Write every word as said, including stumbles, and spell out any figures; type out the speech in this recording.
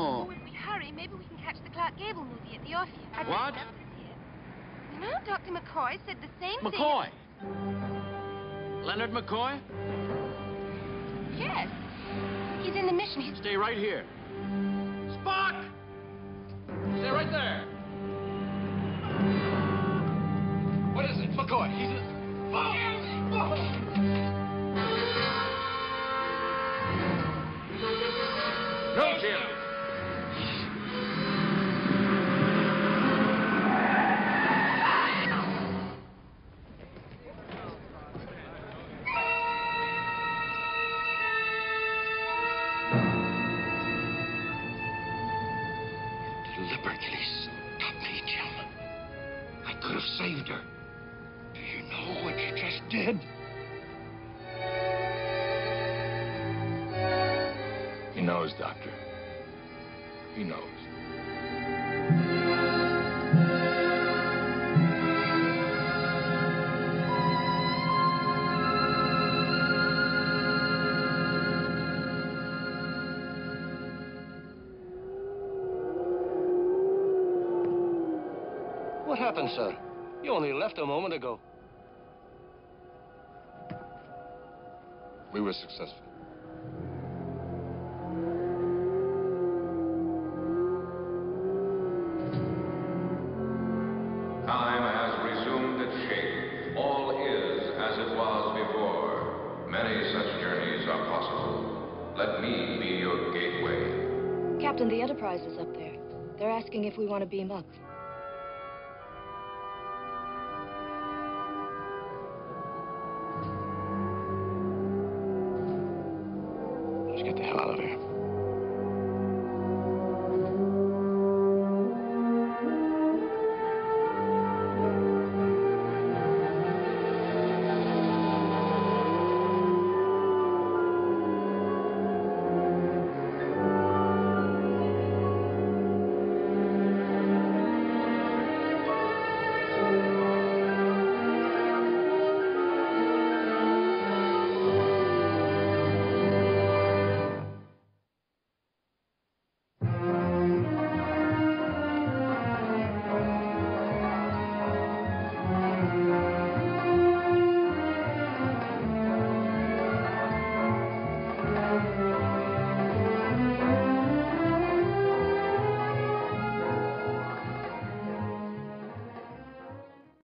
Oh. Oh, if we hurry, maybe we can catch the Clark Gable movie at the Orpheum. What? You know, Doctor McCoy said the same McCoy. thing. Leonard McCoy? Yes. He's in the mission. He's... Stay right here. Spock! Stay right there. What is it? McCoy, he's a... Oh! Oh! No, Jim. Deliberately stopped me, Jim. I could have saved her. Do you know what you just did? He knows, Doctor. He knows. What happened, sir? You only left a moment ago. We were successful. Time has resumed its shape. All is as it was before. Many such journeys are possible. Let me be your gateway. Captain, the Enterprise is up there. They're asking if we want to beam up.